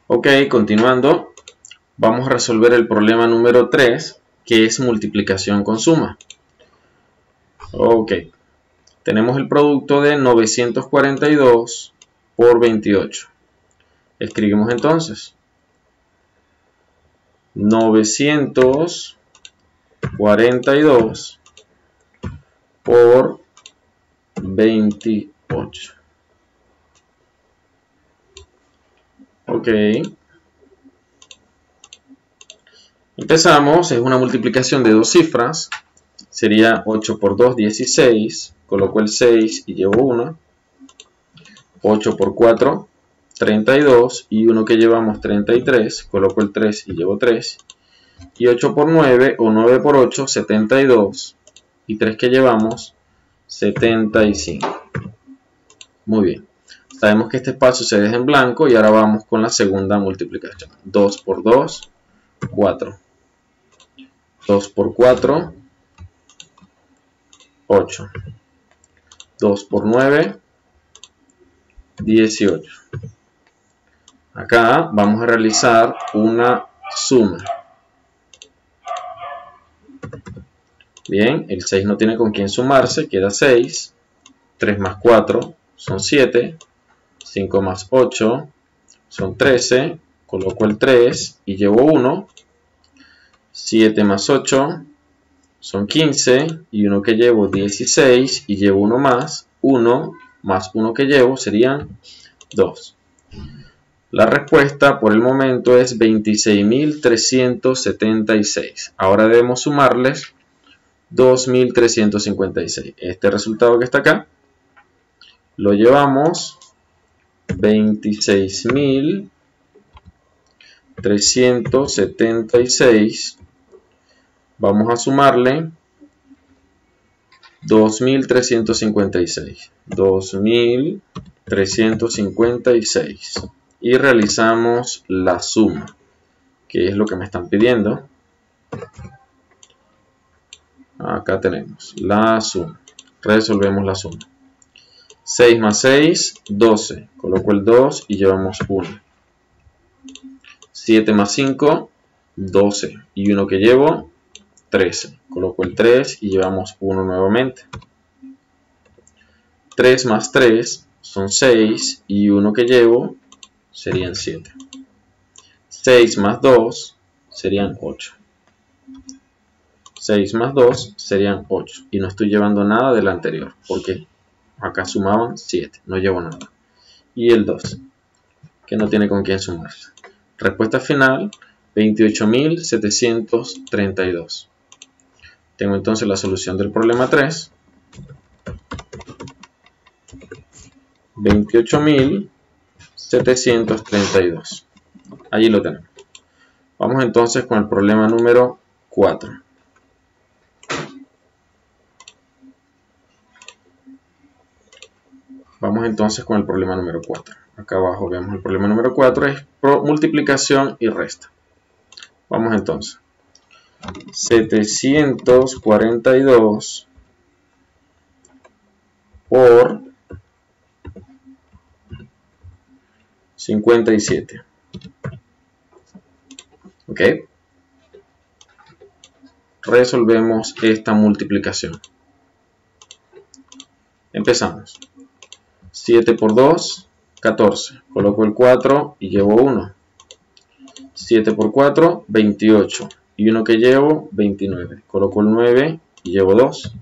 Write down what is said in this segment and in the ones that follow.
Ok, continuando, vamos a resolver el problema número 3, que es multiplicación con suma. Ok, tenemos el producto de 942 por 28. Escribimos entonces 942 por 28. Ok. Empezamos, es una multiplicación de dos cifras. Sería 8 por 2, 16. Coloco el 6 y llevo 1. 8 por 4, 32. Y 1 que llevamos, 33. Coloco el 3 y llevo 3. Y 8 por 9, o 9 por 8, 72. Y 3 que llevamos, 75. Muy bien. Sabemos que este espacio se deja en blanco y ahora vamos con la segunda multiplicación. 2 por 2, 4. 2 por 4, 8. 2 por 9, 18. Acá vamos a realizar una suma. Bien, el 6 no tiene con quién sumarse, queda 6. 3 más 4 son 7. 5 más 8 son 13. Coloco el 3 y llevo 1. 7 más 8 son 15. Y 1 que llevo, 16. Y llevo 1 más. 1 más 1 que llevo serían 2. La respuesta por el momento es 26.376. Ahora debemos sumarles 2.356. Este resultado que está acá lo llevamos 26.376. Vamos a sumarle 2.356. 2.356. Y realizamos la suma, que es lo que me están pidiendo. Acá tenemos la suma. Resolvemos la suma. 6 más 6, 12. Coloco el 2 y llevamos 1. 7 más 5, 12. Y 1 que llevo, 13. Coloco el 3 y llevamos 1 nuevamente. 3 más 3 son 6. Y 1 que llevo serían 7. 6 más 2 serían 8. 6 más 2 serían 8. Y no estoy llevando nada del anterior, porque acá sumaban 7. No llevo nada. Y el 2, que no tiene con quién sumarse. Respuesta final, 28.732. Tengo entonces la solución del problema 3. 28.732. Allí lo tenemos. Vamos entonces con el problema número 4. Vamos entonces con el problema número 4. Acá abajo vemos el problema número 4, es multiplicación y resta. Vamos entonces. 742 por 57. ¿Ok? Resolvemos esta multiplicación. Empezamos. 7 por 2, 14. Coloco el 4 y llevo 1. 7 por 4, 28. Y 1 que llevo, 29. Coloco el 9 y llevo 2.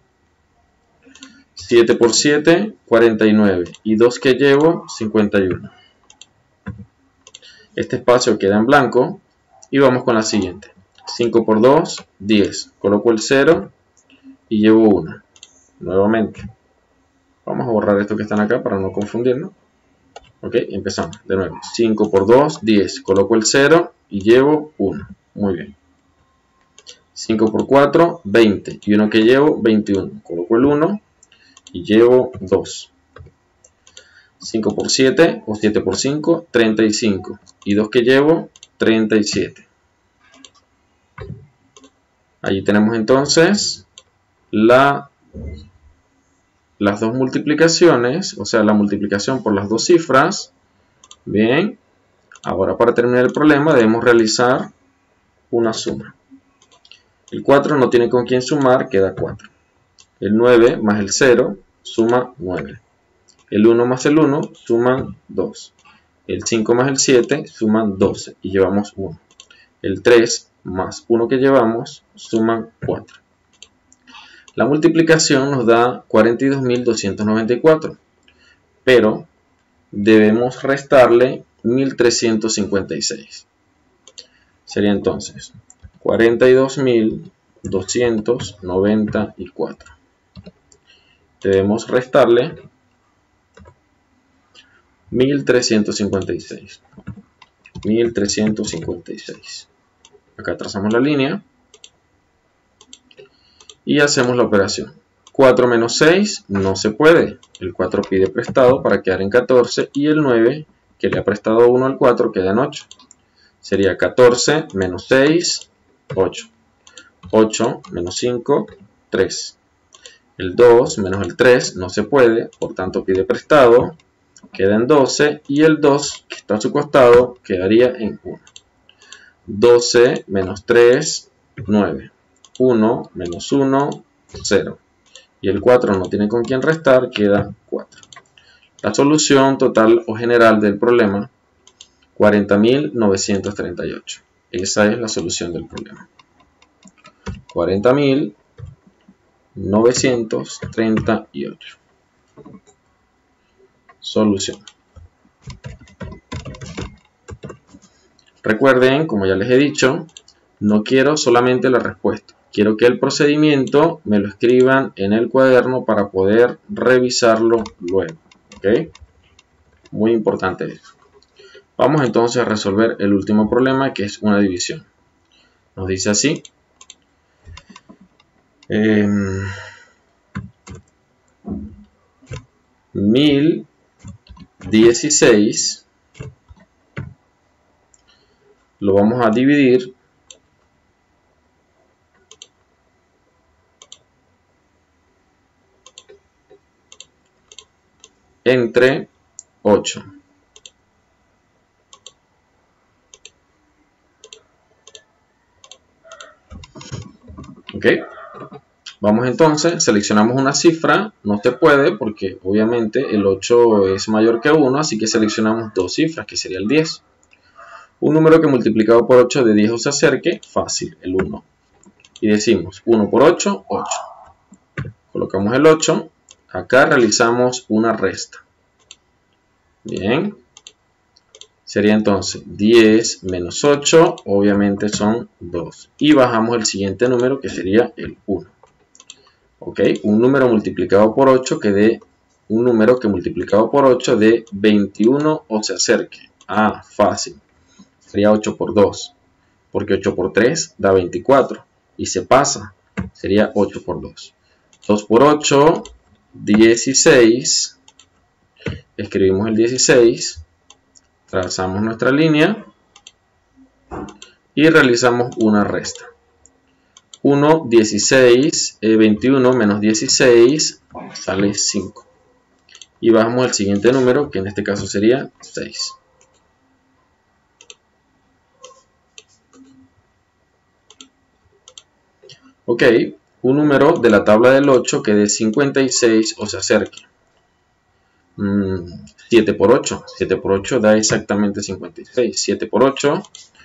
7 por 7, 49. Y 2 que llevo, 51. Este espacio queda en blanco. Y vamos con la siguiente. 5 por 2, 10. Coloco el 0 y llevo 1. Nuevamente. Vamos a borrar esto que están acá para no confundirnos. Ok, empezamos de nuevo. 5 por 2, 10. Coloco el 0 y llevo 1. Muy bien. 5 por 4, 20. Y 1 que llevo, 21. Coloco el 1 y llevo 2. 5 por 7 o 7 por 5, 35. Y 2 que llevo, 37. Allí tenemos entonces las dos multiplicaciones, o sea, la multiplicación por las dos cifras. Bien, Ahora, para terminar el problema debemos realizar una suma. El 4 no tiene con quién sumar, queda 4. El 9 más el 0 suma 9. El 1 más el 1 suman 2. El 5 más el 7 suman 12 y llevamos 1. El 3 más 1 que llevamos suman 4. La multiplicación nos da 42.294, pero debemos restarle 1.356. Sería entonces 42.294. Debemos restarle 1.356. 1.356. Acá trazamos la línea y hacemos la operación. 4 menos 6 no se puede. El 4 pide prestado para quedar en 14 y el 9 que le ha prestado 1 al 4 queda en 8. Sería 14 menos 6, 8. 8 menos 5, 3. El 2 menos el 3 no se puede, por tanto pide prestado, queda en 12 y el 2 que está a su costado quedaría en 1. 12 menos 3, 9. 1 menos 1, 0. Y el 4 no tiene con quién restar, queda 4. La solución total o general del problema, 40.938. Esa es la solución del problema. 40.938. Solución. Recuerden, como ya les he dicho, no quiero solamente la respuesta. Quiero que el procedimiento me lo escriban en el cuaderno para poder revisarlo luego. ¿Ok? Muy importante eso. Vamos entonces a resolver el último problema, que es una división. Nos dice así. 1016 lo vamos a dividir entre 8. ¿Ok? Vamos entonces, seleccionamos una cifra, no se puede porque obviamente el 8 es mayor que 1, así que seleccionamos dos cifras, que sería el 10. Un número que multiplicado por 8 de 10 o se acerque, fácil, el 1. Y decimos 1 por 8, 8. Colocamos el 8, acá realizamos una resta. Bien. Sería entonces 10 menos 8, obviamente son 2. Y bajamos el siguiente número que sería el 1. ¿Ok? Un número multiplicado por 8 que dé un número que multiplicado por 8 dé 21 o se acerque. Ah, fácil. Sería 8 por 2. Porque 8 por 3 da 24. Y se pasa. Sería 8 por 2. 2 por 8, 16. Escribimos el 16. Trazamos nuestra línea. Y realizamos una resta. 1, 16, 21 menos 16 sale 5. Y bajamos el siguiente número, que en este caso sería 6. Ok, un número de la tabla del 8 que dé 56 o se acerque. 7 por 8. 7 por 8 da exactamente 56. 7 por 8,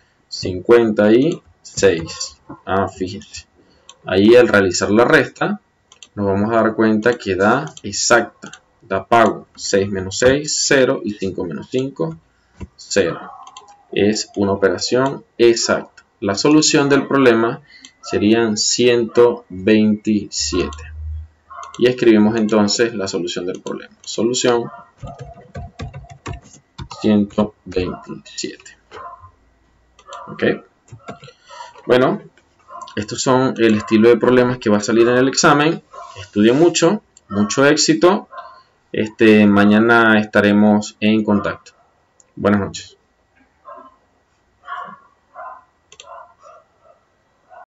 56. Ah, fíjense. Ahí al realizar la resta, nos vamos a dar cuenta que da exacta. Da pago. 6 menos 6, 0. Y 5 menos 5, 0. Es una operación exacta. La solución del problema serían 127. Y escribimos entonces la solución del problema. Solución 127. ¿Ok? Bueno, estos son el estilo de problemas que va a salir en el examen. Estudien mucho, mucho éxito. Mañana estaremos en contacto. Buenas noches.